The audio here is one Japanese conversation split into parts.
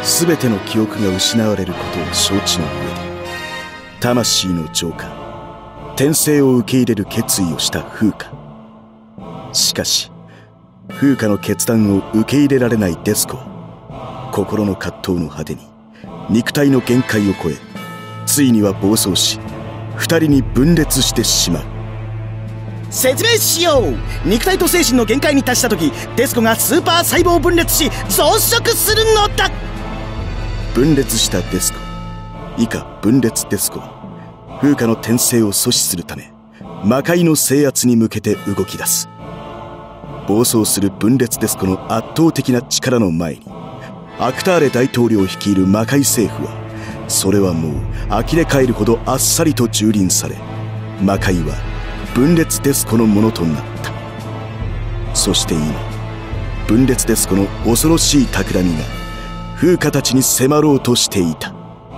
全ての記憶が失われることを承知の上で、魂の浄化、転生を受け入れる決意をした風花。しかし風花の決断を受け入れられないデスコは、心の葛藤の果てに肉体の限界を超え、ついには暴走し、二人に分裂してしまう。説明しよう。肉体と精神の限界に達した時、デスコがスーパー細胞分裂し増殖するのだ。分裂したデスコ以下分裂デスコは、風花の転生を阻止するため魔界の制圧に向けて動き出す。暴走する分裂デスコの圧倒的な力の前に、アクターレ大統領率いる魔界政府は、それはもう呆れ返るほどあっさりと蹂躙され、魔界は分裂デスコのものとなった。そして今、分裂デスコの恐ろしい企みが風花たちに迫ろうとしていた。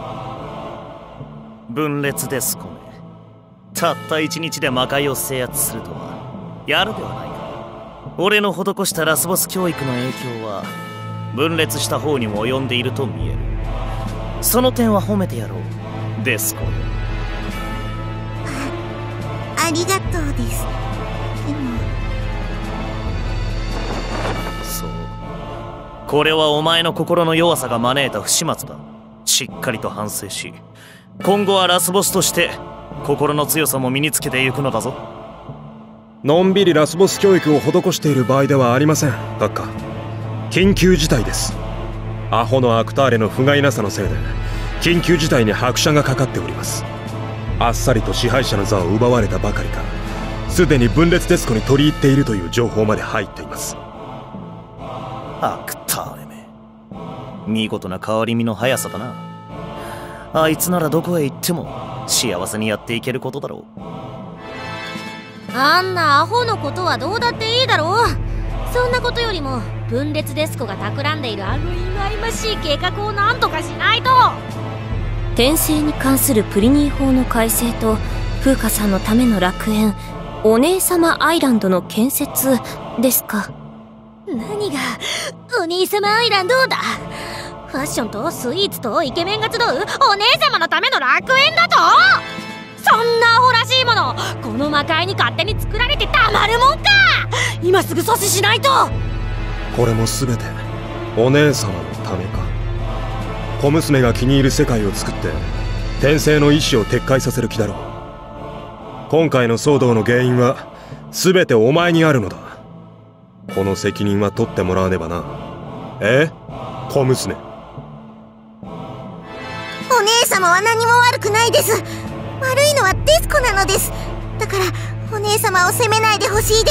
分裂デスコね。たった1日で魔界を制圧するとはやるではないか。俺の施したラスボス教育の影響は分裂した方にも及んでいると見える。その点は褒めてやろう、デスコ。 ありがとうです。でもそう、これはお前の心の弱さが招いた不始末だ。しっかりと反省し、今後はラスボスとして心の強さも身につけていくのだぞ。 のんびりラスボス教育を施している場合ではありません、閣下。緊急事態です。アホのアクターレの不甲斐なさのせいで緊急事態に拍車がかかっております。あっさりと支配者の座を奪われたばかりか、すでに分裂デスコに取り入っているという情報まで入っています。 アクターレめ、見事な変わり身の速さだな。あいつならどこへ行っても幸せにやっていけることだろう。 あんなアホのことはどうだっていいだろう。そんなことよりも分裂デスコが企んでいるあの忌々しい計画を何とかしないと。 転生に関するプリニー法の改正と風花さんのための楽園お姉様アイランドの建設ですか。 何がお兄様アイランドだ。ファッションとスイーツとイケメンが集うお姉様のための楽園だと。そんなアホらしいもの、この魔界に勝手に作られてたまるもんか。今すぐ阻止しないと。 これも全てお姉様のためか。小娘が気に入る世界を作って転生の意志を撤回させる気だろう。今回の騒動の原因は全てお前にあるのだ。この責任は取ってもらわねばな。小娘。 お姉様は何も悪くないです。悪いのはデスコなのです。だからお姉様を責めないでほしいです。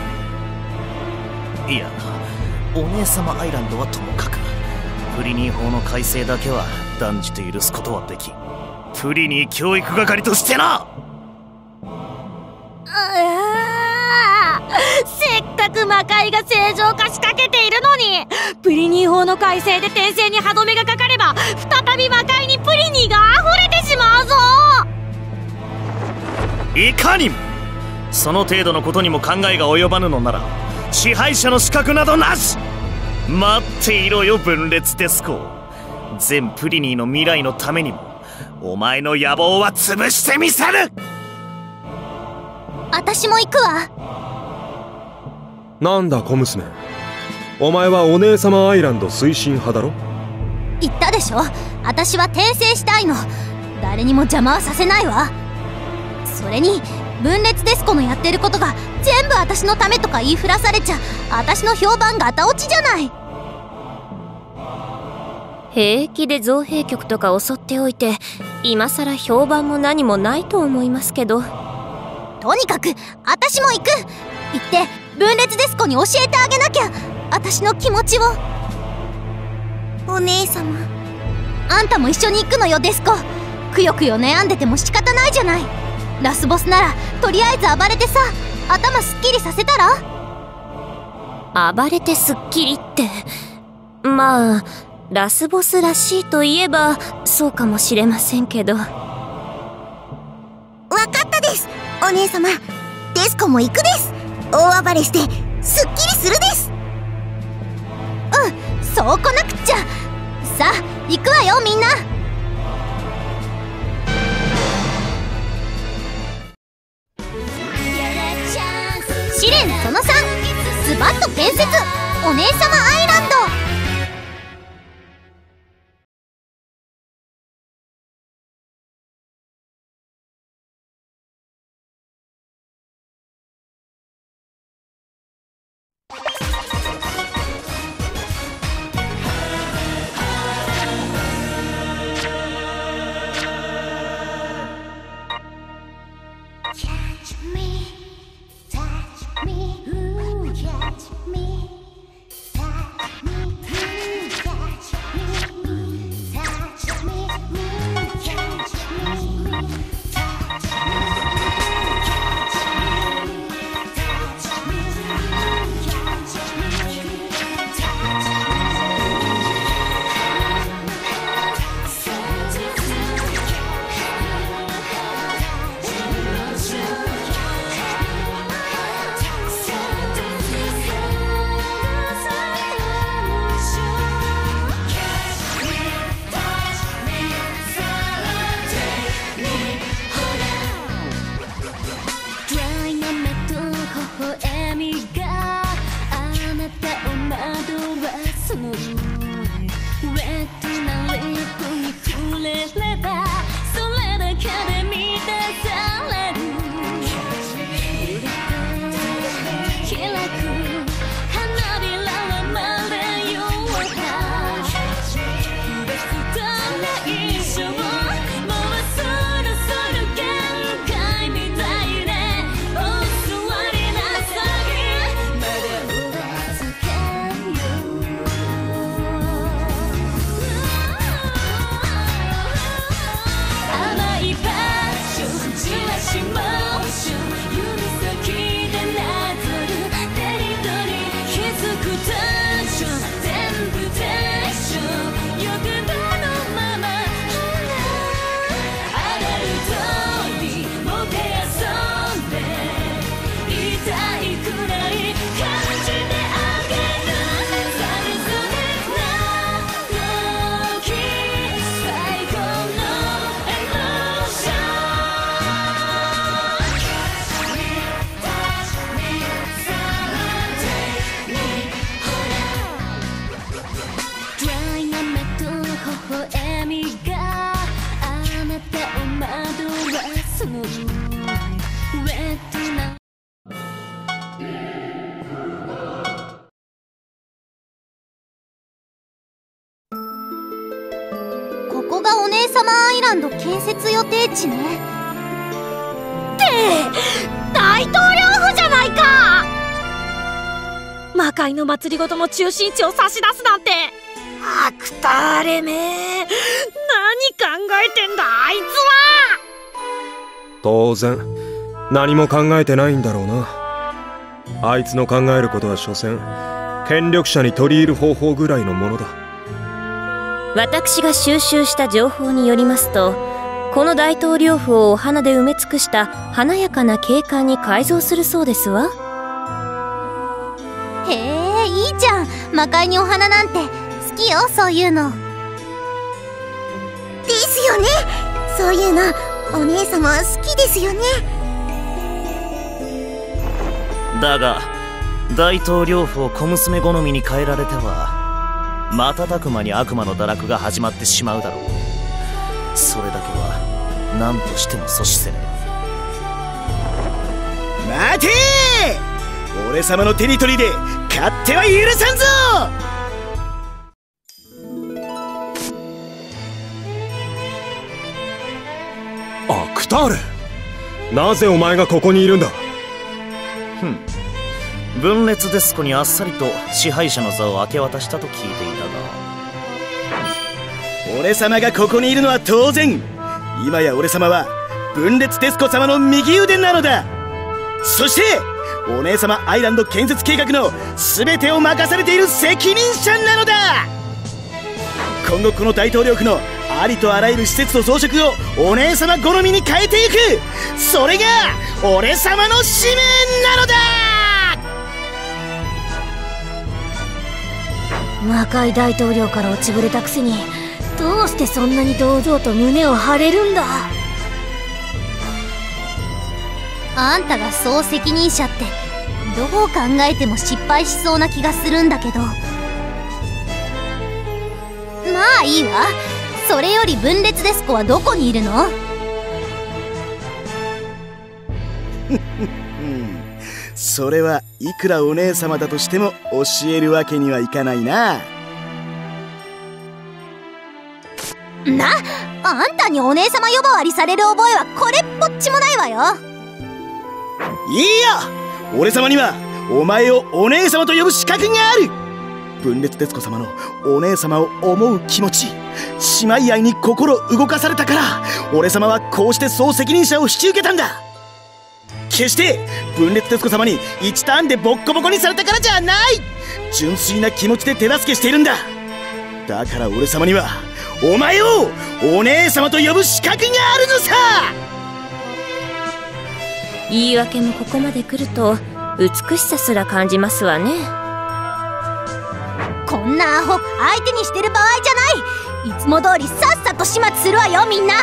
いや、お姉様アイランドはともかく、プリニー法の改正だけは断じて許すことはできん。プリニー教育係としてな。 せっかく魔界が正常化しかけているのに、プリニー法の改正で転生に歯止めがかかれば再び魔界にプリニーが溢れてしまうぞ。 いかにも。その程度のことにも考えが及ばぬのなら支配者の資格などなし。待っていろよ、分裂デスコ。全プリニーの未来のためにもお前の野望は潰してみせる。 私も行くわ。 なんだ小娘、お前はお姉様アイランド推進派だろ。 言ったでしょ、私は転生したいの。誰にも邪魔はさせないわ。それに分裂デスコのやってることが全部私のためとか言いふらされちゃ、私の評判ガタ落ちじゃない。 平気で造幣局とか襲っておいて今さら評判も何もないと思いますけど。 とにかく私も行く。行って分裂デスコに教えてあげなきゃ、私の気持ちを。お姉様、あんたも一緒に行くのよデスコ。くよくよ悩んでても仕方ないじゃない。ラスボスならとりあえず暴れてさ、頭すっきりさせたら。 暴れてすっきりって、まあラスボスらしいといえばそうかもしれませんけど。 わかったです、お姉様。デスコも行くです。大暴れしてすっきりするです。そうこなくっちゃ。 さあ行くわよみんな。試練その3、スバッと建設お姉様アイランド。ここがお姉様アイランド建設予定地ね。 って大統領府じゃないか。魔界の祭りごとの中心地を差し出すなんて。アクターレめ、何考えてんだあいつは。 当然何も考えてないんだろうな。あいつの考えることは所詮権力者に取り入る方法ぐらいのものだ。 私が収集した情報によりますと、この大統領府をお花で埋め尽くした華やかな景観に改造するそうですわ。 へえ、いいじゃん。魔界にお花なんて好きよ、そういうの。ですよね、そういうのお姉様は好きですよね。 だが大統領府を小娘好みに変えられては瞬く間に悪魔の堕落が始まってしまうだろう。それだけは何としても阻止せねえ。待てー！俺様のテリトリーで勝手は許さんぞ！ アクターレ、なぜお前がここにいるんだ？ 分裂デスコにあっさりと支配者の座を明け渡したと聞いていたが、 俺様がここにいるのは当然。今や俺様は分裂デスコ様の右腕なのだ。そしてお姉様アイランド建設計画の全てを任されている責任者なのだ。今後この大統領府のありとあらゆる施設と装飾をお姉様好みに変えていく、それが俺様の使命なのだ。 魔界大統領から落ちぶれたくせにどうしてそんなに堂々と胸を張れるんだ。 あんたが総責任者ってどう考えても失敗しそうな気がするんだけど。まあいいわ。それより分裂デスコはどこにいるの？ それはいくらお姉様だとしても教えるわけにはいかないな。 あんたにお姉様呼ばわりされる覚えはこれっぽっちもないわよ。 いいや、俺様にはお前をお姉様と呼ぶ資格がある。分裂徹子様のお姉様を思う気持ち、姉妹愛に心動かされたから俺様はこうして総責任者を引き受けたんだ。決して分裂徹子様に1ターンでボッコボコにされたからじゃない。純粋な気持ちで手助けしているんだ。だから俺様にはお前をお姉様と呼ぶ資格があるのさ。 言い訳もここまで来ると美しさすら感じますわね。 こんなアホ相手にしてる場合じゃない。いつも通りさっさと始末するわよみんな。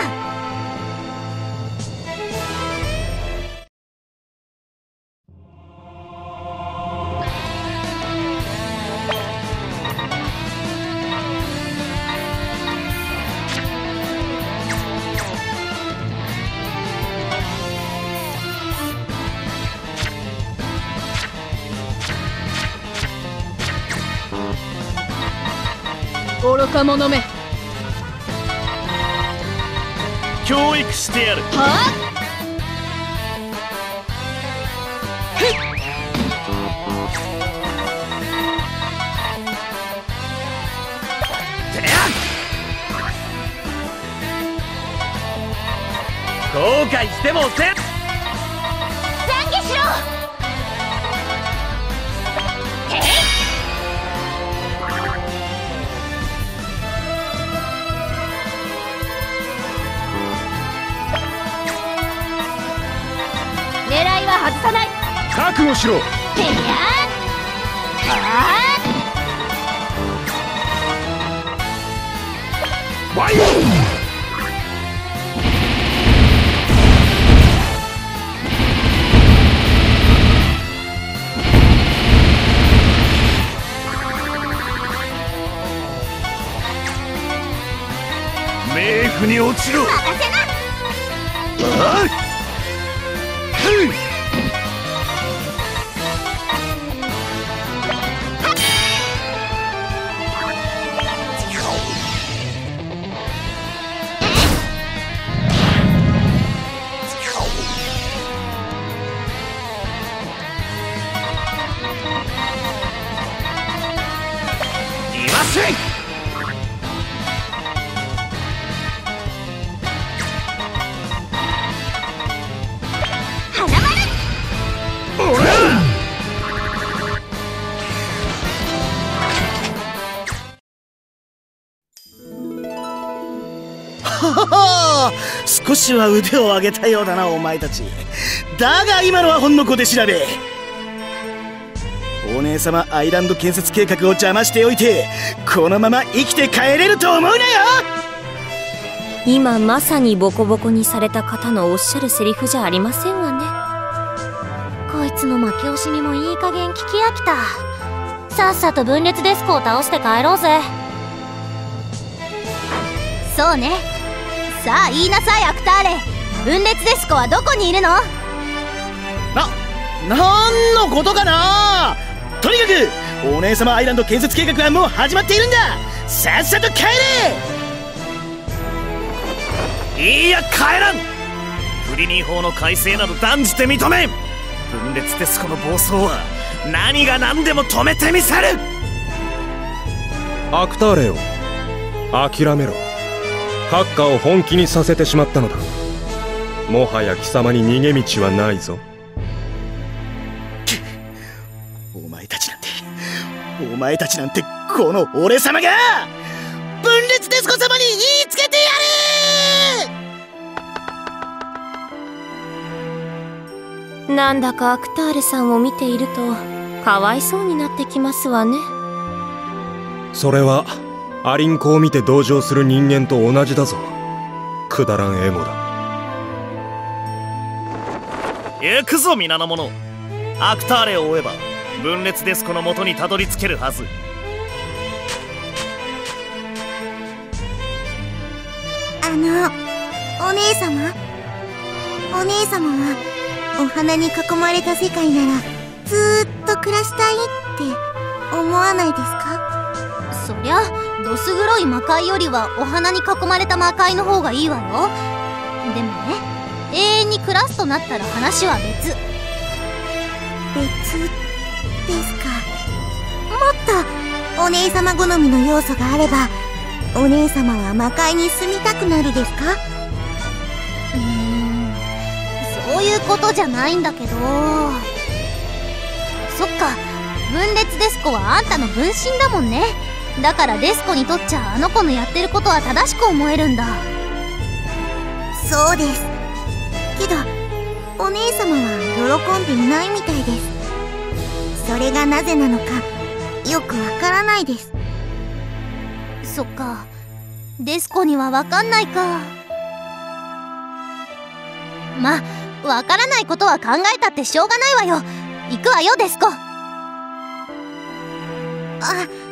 愚か者め、 教育してやる。 はあ、 後悔してもせん。 懺悔しろ。狙いは外さない。 覚悟しろ。 てやワイ冥府に落ちろ。 任せな。 いません。 少しは腕を上げたようだなお前たち。だが今のはほんの小手調べ。お姉様アイランド建設計画を邪魔しておいてこのまま生きて帰れると思うなよ。 今まさにボコボコにされた方のおっしゃるセリフじゃありませんわね。こいつの負け惜しみもいい加減聞き飽きた。さっさと分裂デスコを倒して帰ろうぜ。 そうね。さあ言いなさいアクターレ。分裂デスコはどこにいるの？ なんのことかな。とにかくお姉様アイランド建設計画はもう始まっているんだ。さっさと帰れ。 いいや帰らん。プリニー法の改正など断じて認めん。分裂デスコの暴走は何が何でも止めてみせる。 アクターレよ、諦めろ。閣下を本気にさせてしまったのだ。もはや貴様に逃げ道はないぞ。 お前たちなんてこの俺様が分裂デスコ様に言いつけてやる。 なんだかアクターレさんを見ているとかわいそうになってきますわね。 それはアリンコを見て同情する人間と同じだぞ。くだらんエゴだ。 行くぞ皆の者。アクターレを追えば分裂デスコの元にたどり着けるはず。 お姉様はお花に囲まれた世界ならずーっと暮らしたいって思わないですか？そりゃどす黒い魔界よりはお花に囲まれた魔界の方がいいわよ。でもね、永遠に暮らすとなったら話は別ですか。もっとお姉様好みの要素があればお姉様は魔界に住みたくなるですか？そういうことじゃないんだけど。そっか、分裂デスコはあんたの分身だもんね。だからデスコにとっちゃあの子のやってることは正しく思えるんだ。そうです。けどお姉様は喜んでいないみたいです。それがなぜなのかよくわからないです。そっか、デスコにはわかんないか。ま、わからないことは考えたってしょうがないわよ。行くわよデスコ。